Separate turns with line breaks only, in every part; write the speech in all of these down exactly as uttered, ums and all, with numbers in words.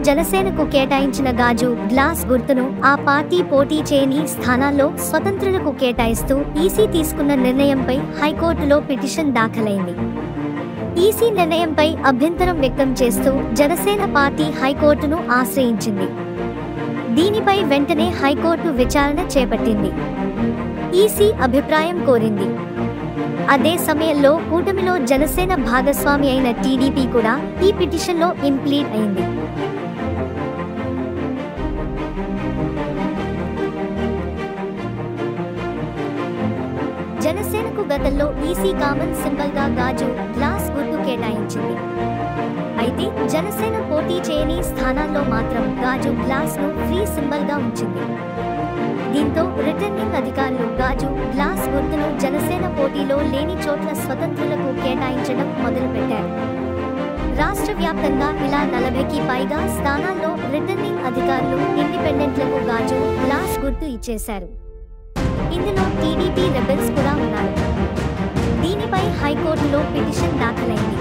జనసేనకు కేటాయించిన గాజు గ్లాస్ గుర్తును ఆ పార్టీ పోటీ చేయని స్థానాల్లో స్వతంత్రులకు కేటాయిస్తూ ఈసీ తీసుకున్న నిర్ణయంపై హైకోర్టులో పిటిషన్ దాఖలైంది. ఈసీ నిర్ణయంపై అభ్యంతరం వ్యక్తం చేస్తూ జనసేన పార్టీ హైకోర్టును ఆశ్రయించింది. దీనిపై వెంటనే హైకోర్టు విచారణ చేపట్టింది. ఈసీ అభిప్రాయం కోరింది. అదే సమయంలో కూటమిలో జనసేన భాగస్వామి అయిన టీడీపీ కూడా ఈ పిటిషన్లో ఇంప్లీడ్ అయింది. జనసేనకు గతంలో ఈసీ కామన్ సింబల్ గా గాజు గ్లాస్ గుర్తు కేటాయించింది. అయితే జనసేన పోటీ చేయని స్థానాల్లో మాత్రం గాజు గ్లాస్ ను ఫ్రీ సింబల్ గా ఉంచింది. దీంతో రిటర్నింగ్ అధికారులు గాజు గ్లాస్ గుర్తును జనసేన పోటీలో లేని చోట్ల స్వతంత్రులకు కేటాయించడం మొదలుపెట్టారు. రాష్ట్ర వ్యాప్తంగా ఇలా నలభైకి పైగా స్థానాల్లో రిటర్నింగ్ అధికారులు ఇండిపెండెంట్లకు గాజు గ్లాస్ గుర్తు ఇచ్చేశారు. ఇందులో టీడీపీ రెబెల్స్ కూడా ఉన్నారు. దీనిపై హైకోర్టులో పిటిషన్ దాఖలైంది.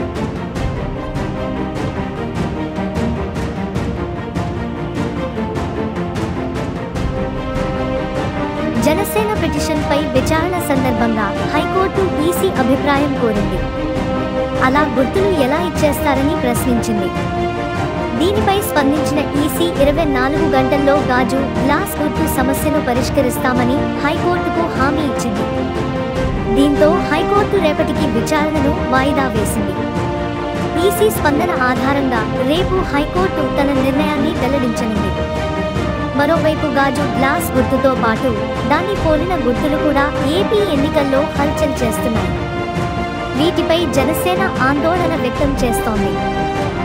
జనసేన పిటిషన్ పై విచారణ సందర్భంగా హైకోర్టు ఈసీ అభిప్రాయం కోరింది. అలా గుర్తులు ఎలా ఇచ్చేస్తారని ప్రశ్నించింది. దీనిపై స్పందించిన ఈసీ ఇరవై నాలుగు గంటల్లో గాజు గ్లాస్ గుర్తు సమస్యను పరిష్కరిస్తామని హైకోర్టుకు హామీ ఇచ్చింది. దీంతో హైకోర్టు రేపటికి విచారణను వాయిదా వేసింది. ఈసీ స్పందన ఆధారంగా రేపు హైకోర్టు తన నిర్ణయాన్ని వెల్లడించనుంది. మరోవైపు గాజు గ్లాస్ గుర్తుతో పాటు దాన్ని పోలిన గుర్తులు కూడా ఏపీ ఎన్నికల్లో హల్చల్ చేస్తున్నాయి. వీటిపై జనసేన ఆందోళన వ్యక్తం చేస్తోంది.